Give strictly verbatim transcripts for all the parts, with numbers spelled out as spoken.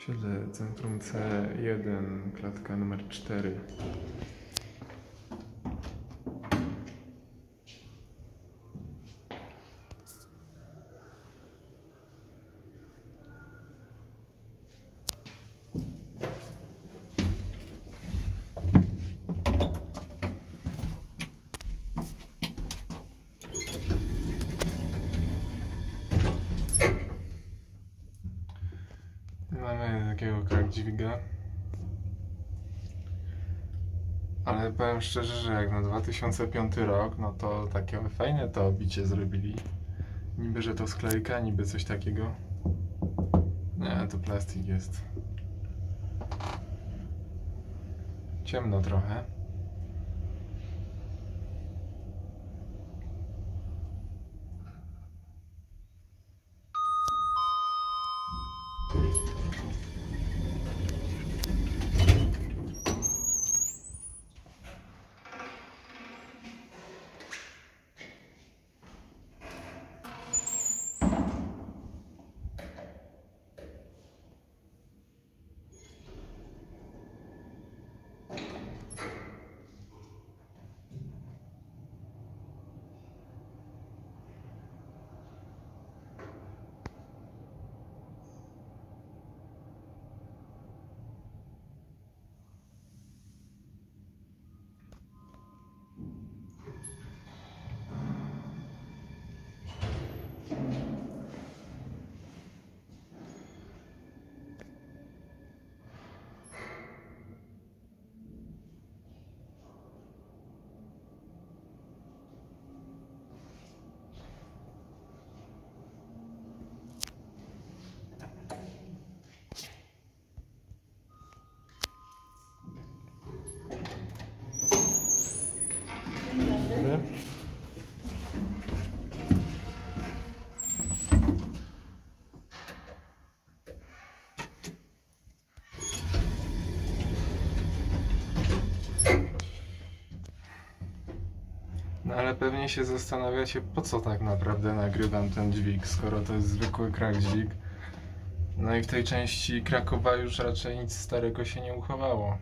Osiedle Centrum C jeden, klatka numer cztery. Mamy takiego krak-dźwiga, ale powiem szczerze, że jak na dwa tysiące piąty rok, no to takie fajne to obicie zrobili. Niby, że to sklejka, niby coś takiego. Nie, to plastik jest. Ciemno trochę. No ale pewnie się zastanawiacie, po co tak naprawdę nagrywam ten dźwig, skoro to jest zwykły krak-dźwig. No i w tej części Krakowa już raczej nic starego się nie uchowało.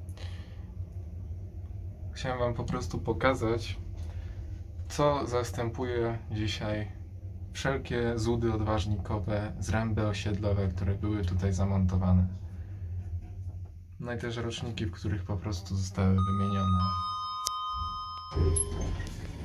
Chciałem wam po prostu pokazać, co zastępuje dzisiaj wszelkie złudy odważnikowe, zręby osiedlowe, które były tutaj zamontowane. No i też roczniki, w których po prostu zostały wymienione.